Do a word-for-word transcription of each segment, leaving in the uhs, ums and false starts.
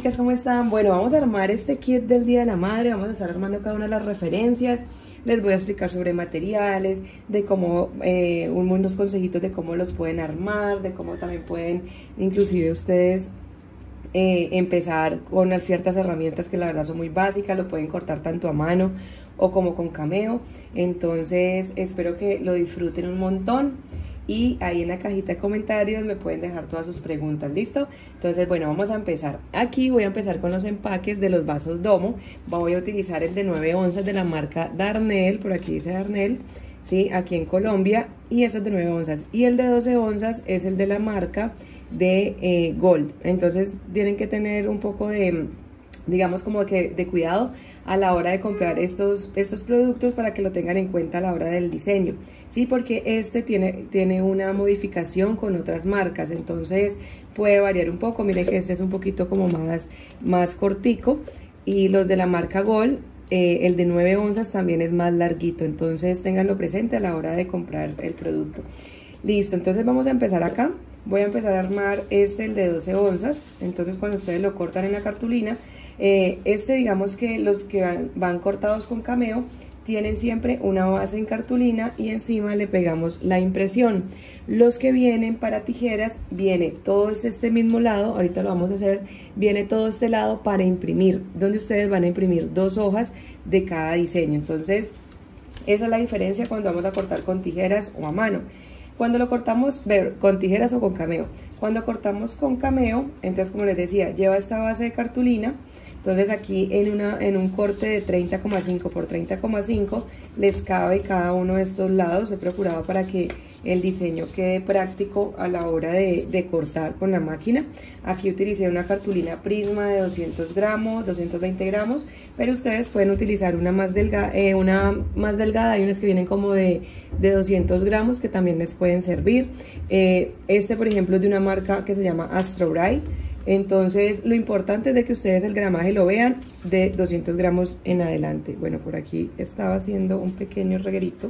chicas, ¿cómo están? Bueno, vamos a armar este kit del Día de la Madre. Vamos a estar armando cada una de las referencias. Les voy a explicar sobre materiales, de cómo, eh, unos consejitos de cómo los pueden armar, de cómo también pueden, inclusive ustedes, eh, empezar con ciertas herramientas que la verdad son muy básicas. Lo pueden cortar tanto a mano o como con cameo. Entonces espero que lo disfruten un montón. Y ahí en la cajita de comentarios me pueden dejar todas sus preguntas, ¿listo? Entonces, bueno, vamos a empezar. Aquí voy a empezar con los empaques de los vasos Domo. Voy a utilizar el de nueve onzas de la marca Darnell, por aquí dice Darnell, ¿sí? Aquí en Colombia, y este es de nueve onzas. Y el de doce onzas es el de la marca de eh, Gold. Entonces, tienen que tener un poco de, digamos, como que de cuidado a la hora de comprar estos, estos productos, para que lo tengan en cuenta a la hora del diseño, ¿sí? Porque este tiene, tiene una modificación con otras marcas, entonces puede variar un poco. Miren que este es un poquito como más, más cortico, y los de la marca Gold, eh, el de nueve onzas también es más larguito, entonces ténganlo presente a la hora de comprar el producto. Listo, entonces vamos a empezar acá. Voy a empezar a armar este, el de doce onzas, entonces cuando ustedes lo cortan en la cartulina, Eh, este, digamos que los que van, van cortados con cameo tienen siempre una base en cartulina y encima le pegamos la impresión. Los que vienen para tijeras, viene todo este mismo lado, ahorita lo vamos a hacer, viene todo este lado para imprimir, donde ustedes van a imprimir dos hojas de cada diseño. Entonces esa es la diferencia cuando vamos a cortar con tijeras o a mano. Cuando lo cortamos ver, con tijeras o con cameo, cuando cortamos con cameo, entonces, como les decía, lleva esta base de cartulina. Entonces aquí en, una, en un corte de treinta coma cinco por treinta coma cinco les cabe cada uno de estos lados. He procurado para que el diseño quede práctico a la hora de, de cortar con la máquina. Aquí utilicé una cartulina Prisma de doscientos gramos, doscientos veinte gramos, pero ustedes pueden utilizar una más delgada, eh, una más delgada. Hay unas que vienen como de, de doscientos gramos que también les pueden servir. Eh, este, por ejemplo, es de una marca que se llama Astro Bright. Entonces lo importante es de que ustedes el gramaje lo vean de doscientos gramos en adelante. Bueno, por aquí estaba haciendo un pequeño reguerito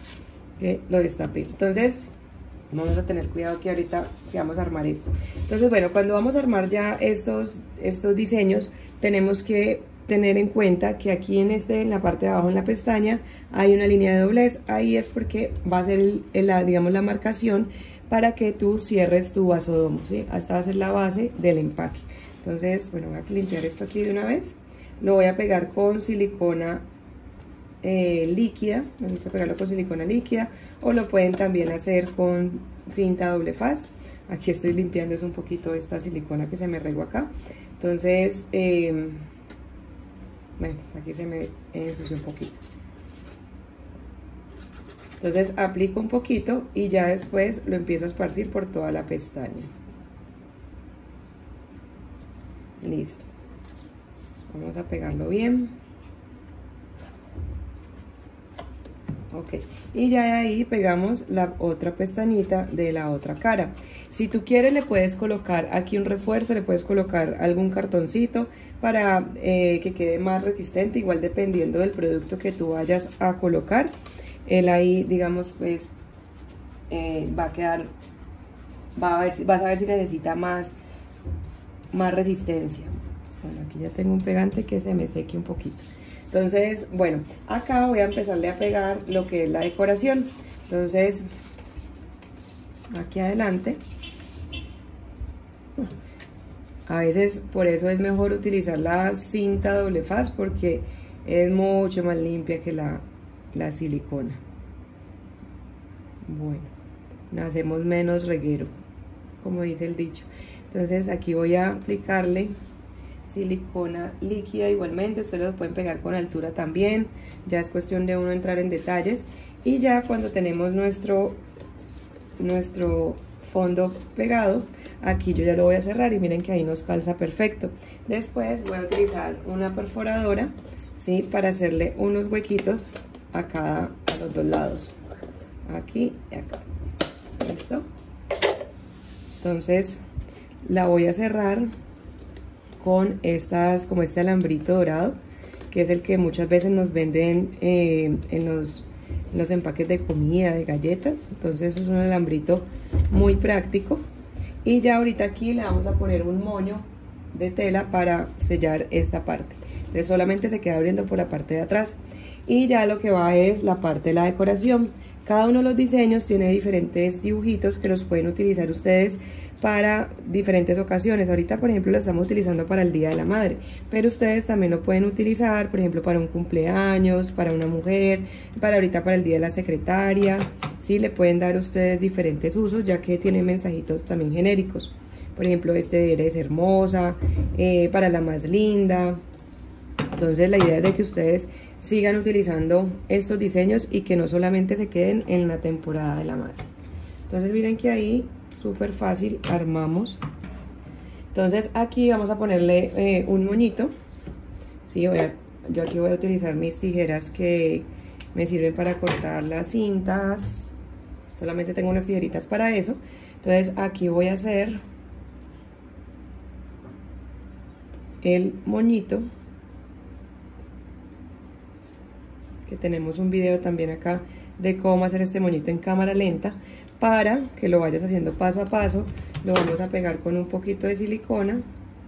que lo destapé. Entonces vamos a tener cuidado que ahorita que vamos a armar esto. Entonces, bueno, cuando vamos a armar ya estos, estos diseños, tenemos que tener en cuenta que aquí en, este, en la parte de abajo, en la pestaña, hay una línea de doblez. Ahí es porque va a ser el, el, la, digamos, la marcación para que tú cierres tu vaso Domo, ¿sí? Esta va a ser la base del empaque. Entonces, bueno, voy a limpiar esto aquí de una vez. Lo voy a pegar con silicona eh, líquida. Me gusta pegarlo con silicona líquida, o lo pueden también hacer con cinta doble faz. Aquí estoy limpiando es un poquito esta silicona que se me regó acá. Entonces, eh, bueno, aquí se me ensució un poquito. Entonces aplico un poquito y ya después lo empiezo a esparcir por toda la pestaña. Listo. Vamos a pegarlo bien. Ok. Y ya de ahí pegamos la otra pestañita de la otra cara. Si tú quieres, le puedes colocar aquí un refuerzo, le puedes colocar algún cartoncito para eh, que quede más resistente, igual dependiendo del producto que tú vayas a colocar. Él ahí, digamos, pues eh, va a quedar, va a ver, vas a ver si necesita más, más resistencia. Bueno, aquí ya tengo un pegante que se me seque un poquito. Entonces, bueno, acá voy a empezarle a pegar lo que es la decoración. Entonces, aquí adelante. A veces por eso es mejor utilizar la cinta doble faz, porque es mucho más limpia que la... la silicona. Bueno, hacemos menos reguero, como dice el dicho. Entonces aquí voy a aplicarle silicona líquida igualmente. Ustedes lo pueden pegar con altura también, ya es cuestión de uno entrar en detalles. Y ya cuando tenemos nuestro nuestro fondo pegado, aquí yo ya lo voy a cerrar y miren que ahí nos calza perfecto. Después voy a utilizar una perforadora, ¿sí? Para hacerle unos huequitos a cada, a los dos lados, aquí y acá. Listo. Entonces la voy a cerrar con estas, como este alambrito dorado, que es el que muchas veces nos venden eh, en los, en los empaques de comida, de galletas. Entonces es un alambrito muy práctico. Y ya ahorita aquí le vamos a poner un moño de tela para sellar esta parte. Entonces solamente se queda abriendo por la parte de atrás. Y ya lo que va es la parte de la decoración. Cada uno de los diseños tiene diferentes dibujitos que los pueden utilizar ustedes para diferentes ocasiones. Ahorita, por ejemplo, lo estamos utilizando para el Día de la Madre, pero ustedes también lo pueden utilizar, por ejemplo, para un cumpleaños, para una mujer, para ahorita para el Día de la Secretaria. Sí, le pueden dar ustedes diferentes usos, ya que tienen mensajitos también genéricos. Por ejemplo, este de eres hermosa, eh, para la más linda. Entonces la idea es de que ustedes sigan utilizando estos diseños y que no solamente se queden en la temporada de la madre. Entonces miren que ahí súper fácil armamos. Entonces aquí vamos a ponerle eh, un moñito. Sí, voy a, yo aquí voy a utilizar mis tijeras que me sirven para cortar las cintas. Solamente tengo unas tijeritas para eso. Entonces aquí voy a hacer el moñito, que tenemos un video también acá de cómo hacer este moñito en cámara lenta. Para que lo vayas haciendo paso a paso, lo vamos a pegar con un poquito de silicona.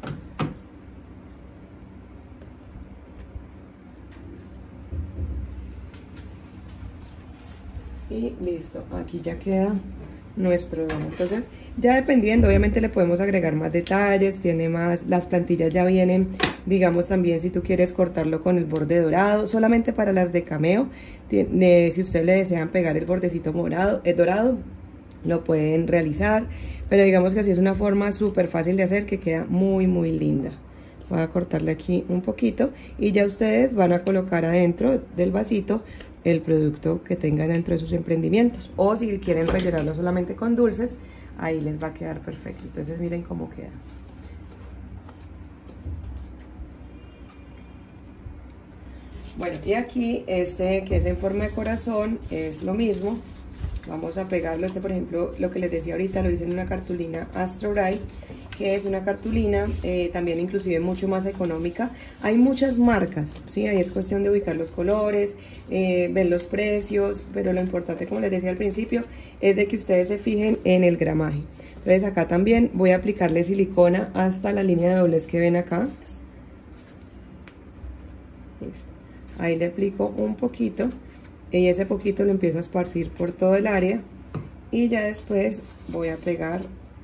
Y listo, aquí ya queda nuestro domo. Entonces ya dependiendo, obviamente le podemos agregar más detalles, tiene más, las plantillas ya vienen, digamos también si tú quieres cortarlo con el borde dorado, solamente para las de cameo, tiene, si ustedes le desean pegar el bordecito morado, el dorado, lo pueden realizar, pero digamos que así es una forma súper fácil de hacer que queda muy muy linda. Voy a cortarle aquí un poquito y ya ustedes van a colocar adentro del vasito el producto que tengan dentro de sus emprendimientos, o si quieren rellenarlo solamente con dulces, ahí les va a quedar perfecto. Entonces miren cómo queda. Bueno, y aquí este que es en forma de corazón es lo mismo. Vamos a pegarlo. Este, por ejemplo, lo que les decía ahorita, lo hice en una cartulina Astro Bright, que es una cartulina eh, también inclusive mucho más económica. Hay muchas marcas, ¿sí? Ahí es cuestión de ubicar los colores, eh, ver los precios, pero lo importante, como les decía al principio, es de que ustedes se fijen en el gramaje. Entonces acá también voy a aplicarle silicona hasta la línea de doblez que ven acá. Listo. Ahí le aplico un poquito y ese poquito lo empiezo a esparcir por todo el área y ya después voy a pegar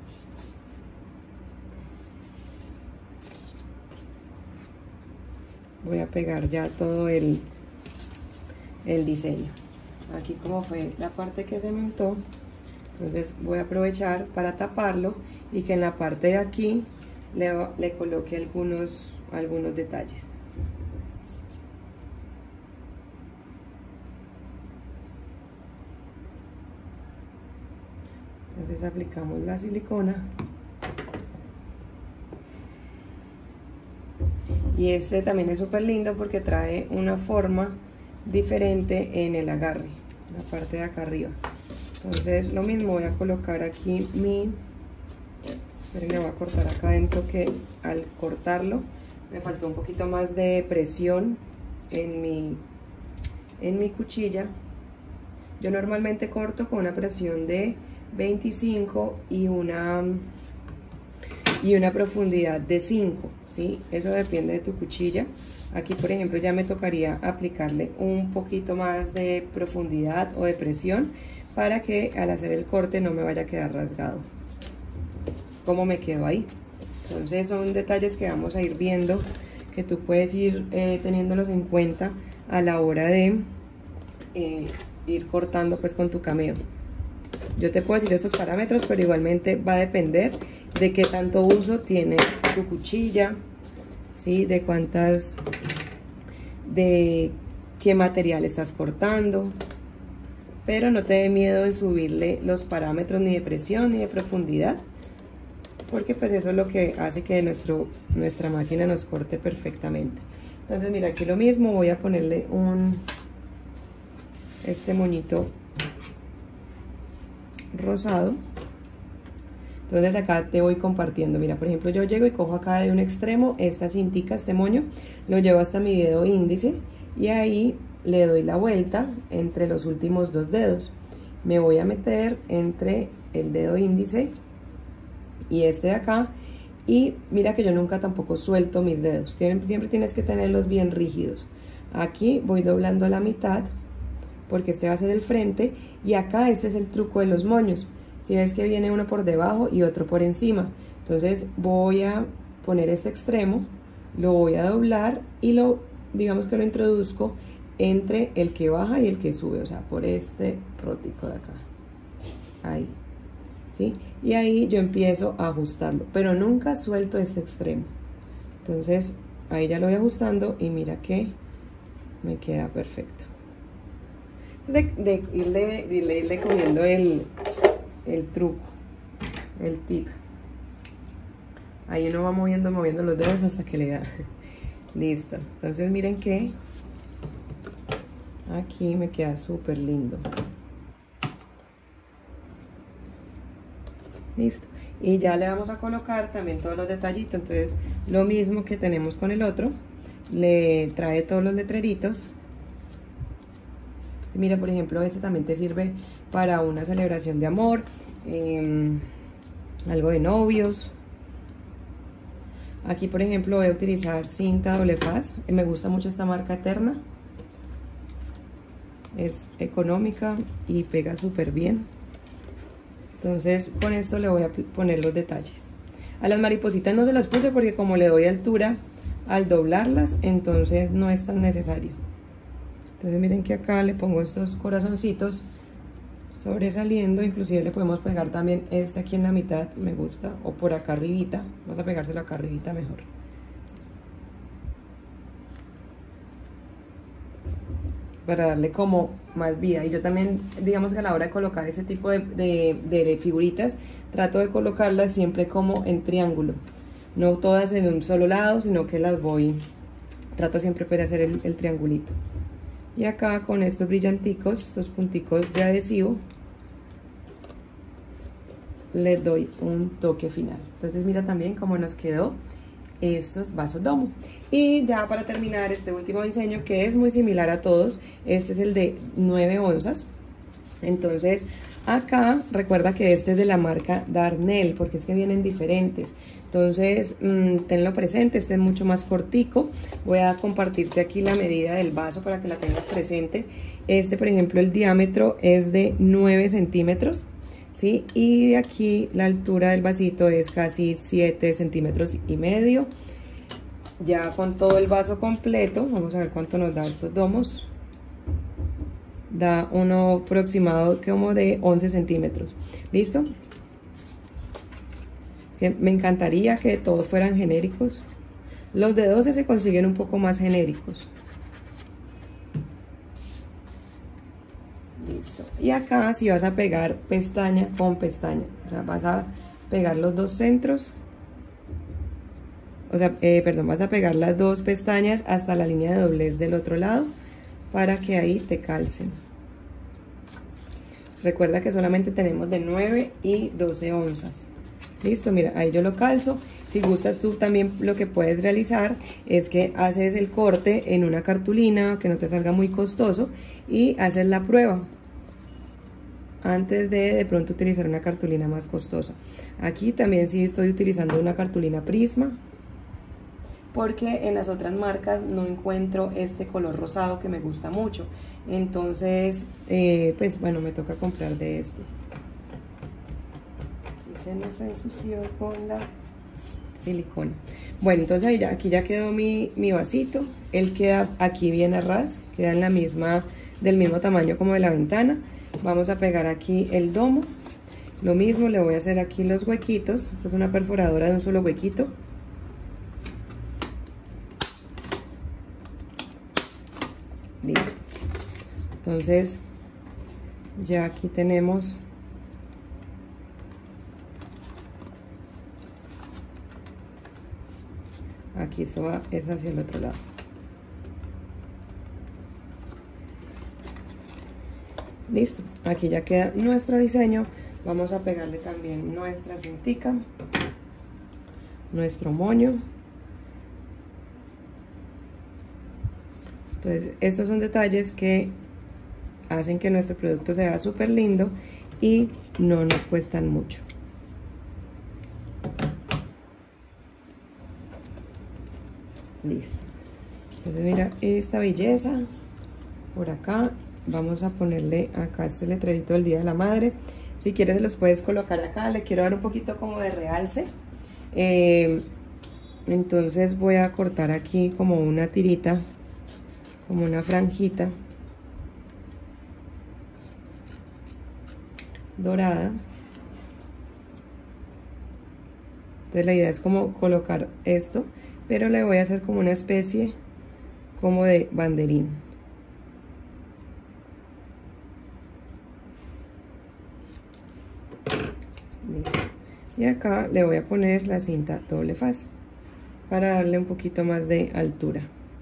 voy a pegar ya todo el, el diseño. Aquí como fue la parte que se me untó, entonces voy a aprovechar para taparlo y que en la parte de aquí le, le coloque algunos, algunos detalles. Entonces aplicamos la silicona. Y este también es súper lindo porque trae una forma diferente en el agarre, la parte de acá arriba. Entonces lo mismo, voy a colocar aquí mi... Esperen, le voy a cortar acá adentro, que al cortarlo me faltó un poquito más de presión en mi, en mi cuchilla. Yo normalmente corto con una presión de veinticinco y una, y una profundidad de cinco. ¿Sí? Eso depende de tu cuchilla. Aquí por ejemplo ya me tocaría aplicarle un poquito más de profundidad o de presión para que al hacer el corte no me vaya a quedar rasgado como me quedó ahí. Entonces son detalles que vamos a ir viendo, que tú puedes ir eh, teniéndolos en cuenta a la hora de eh, ir cortando pues con tu cameo. Yo te puedo decir estos parámetros, pero igualmente va a depender de qué tanto uso tiene tu cuchilla, ¿sí? De cuántas, de qué material estás cortando, pero no te dé miedo en subirle los parámetros ni de presión ni de profundidad, porque pues eso es lo que hace que nuestro, nuestra máquina nos corte perfectamente. Entonces mira, aquí lo mismo, voy a ponerle un este moñito rosado. Entonces acá te voy compartiendo. Mira, por ejemplo, yo llego y cojo acá de un extremo esta cintica, este moño, lo llevo hasta mi dedo índice y ahí le doy la vuelta entre los últimos dos dedos. Me voy a meter entre el dedo índice y este de acá Y mira que yo nunca tampoco suelto mis dedos, Tien- siempre tienes que tenerlos bien rígidos. Aquí voy doblando a la mitad, porque este va a ser el frente, y acá este es el truco de los moños. Si ves que viene uno por debajo y otro por encima, entonces voy a poner este extremo, lo voy a doblar y lo, digamos que lo introduzco entre el que baja y el que sube, o sea, por este rótico de acá, ahí, ¿sí? Y ahí yo empiezo a ajustarlo, pero nunca suelto este extremo. Entonces ahí ya lo voy ajustando y mira que me queda perfecto. De, de, irle, de irle, irle cogiendo el, el truco, el tip. Ahí uno va moviendo, moviendo los dedos hasta que le da. Listo. Entonces miren que aquí me queda súper lindo. Listo. Y ya le vamos a colocar también todos los detallitos. Entonces lo mismo que tenemos con el otro, le trae todos los letreritos. Mira, por ejemplo, este también te sirve para una celebración de amor, eh, algo de novios. Aquí, por ejemplo, voy a utilizar cinta doble faz. Me gusta mucho esta marca Eterna. Es económica y pega súper bien. Entonces, con esto le voy a poner los detalles. A las maripositas no se las puse porque como le doy altura al doblarlas, entonces no es tan necesario. Entonces miren que acá le pongo estos corazoncitos sobresaliendo, inclusive le podemos pegar también este aquí en la mitad, me gusta, o por acá arribita, vamos a pegárselo acá arribita mejor. Para darle como más vida. Y yo también, digamos que a la hora de colocar este tipo de, de, de figuritas, trato de colocarlas siempre como en triángulo, no todas en un solo lado, sino que las voy, trato siempre de hacer el, el triangulito. Y acá con estos brillanticos, estos punticos de adhesivo, les doy un toque final. Entonces mira también cómo nos quedó estos vasos domo. Y ya para terminar este último diseño, que es muy similar a todos, este es el de nueve onzas. Entonces acá recuerda que este es de la marca Darnell, porque es que vienen diferentes. Entonces mmm, tenlo presente, este es mucho más cortico. Voy a compartirte aquí la medida del vaso para que la tengas presente. Este, por ejemplo, el diámetro es de nueve centímetros, ¿sí? Y aquí la altura del vasito es casi siete centímetros y medio. Ya con todo el vaso completo, vamos a ver cuánto nos da estos domos. Da uno aproximado como de once centímetros. ¿Listo? Que me encantaría que todos fueran genéricos. Los de doce se consiguen un poco más genéricos. Listo. Y acá si vas a pegar pestaña con pestaña, o sea, vas a pegar los dos centros, o sea, eh, perdón, vas a pegar las dos pestañas hasta la línea de doblez del otro lado para que ahí te calcen. Recuerda que solamente tenemos de nueve y doce onzas. Listo, mira, ahí yo lo calzo. Si gustas tú también lo que puedes realizar es que haces el corte en una cartulina que no te salga muy costoso y haces la prueba antes de de pronto utilizar una cartulina más costosa. Aquí también sí estoy utilizando una cartulina Prisma porque en las otras marcas no encuentro este color rosado que me gusta mucho. Entonces, eh, pues bueno, me toca comprar de este. Se nos ensució con la silicona. Bueno, entonces ahí ya, aquí ya quedó mi, mi vasito. Él queda aquí bien a ras, queda en la misma, del mismo tamaño como de la ventana. Vamos a pegar aquí el domo. Lo mismo, le voy a hacer aquí los huequitos. Esta es una perforadora de un solo huequito. Listo. Entonces, ya aquí tenemos aquí esto va, es hacia el otro lado. Listo, aquí ya queda nuestro diseño. Vamos a pegarle también nuestra cintica, nuestro moño. Entonces estos son detalles que hacen que nuestro producto sea súper lindo y no nos cuestan mucho. Listo. Entonces mira esta belleza. Por acá vamos a ponerle acá este letrerito del Día de la Madre. Si quieres los puedes colocar acá. Le quiero dar un poquito como de realce. Eh, entonces voy a cortar aquí como una tirita, como una franjita dorada. Entonces la idea es como colocar esto, pero le voy a hacer como una especie como de banderín. Listo. Y acá le voy a poner la cinta doble faz para darle un poquito más de altura.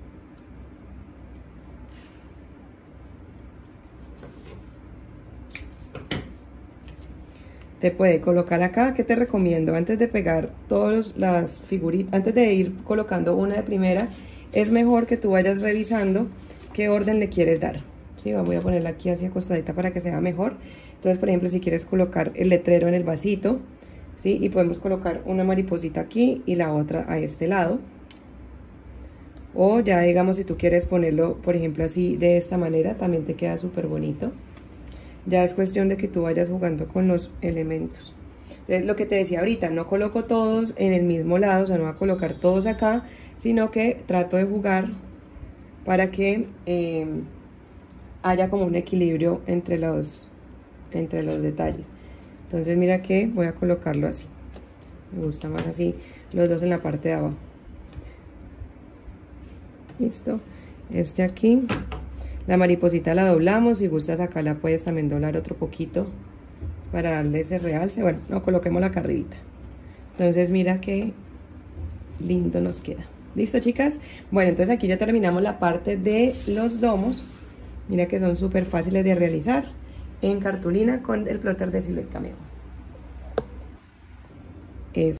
Te puede colocar acá. ¿Qué te recomiendo? Antes de pegar todas las figuritas, antes de ir colocando una de primera, es mejor que tú vayas revisando qué orden le quieres dar. ¿Sí? Voy a ponerla aquí así acostadita para que sea mejor. Entonces, por ejemplo, si quieres colocar el letrero en el vasito, ¿sí? Y podemos colocar una mariposita aquí y la otra a este lado. O ya digamos, si tú quieres ponerlo, por ejemplo, así de esta manera, también te queda súper bonito. Ya es cuestión de que tú vayas jugando con los elementos. Entonces, lo que te decía ahorita, no coloco todos en el mismo lado, o sea, no voy a colocar todos acá, sino que trato de jugar para que eh, haya como un equilibrio entre los, entre los detalles. Entonces mira que voy a colocarlo así. Me gusta más así, los dos en la parte de abajo. Listo. Este aquí. La mariposita la doblamos, si gustas acá la puedes también doblar otro poquito para darle ese realce. Bueno, no, coloquémosla acá arribita. Entonces mira qué lindo nos queda. ¿Listo, chicas? Bueno, entonces aquí ya terminamos la parte de los domos. Mira que son súper fáciles de realizar en cartulina con el plotter de Silhouette Cameo. Es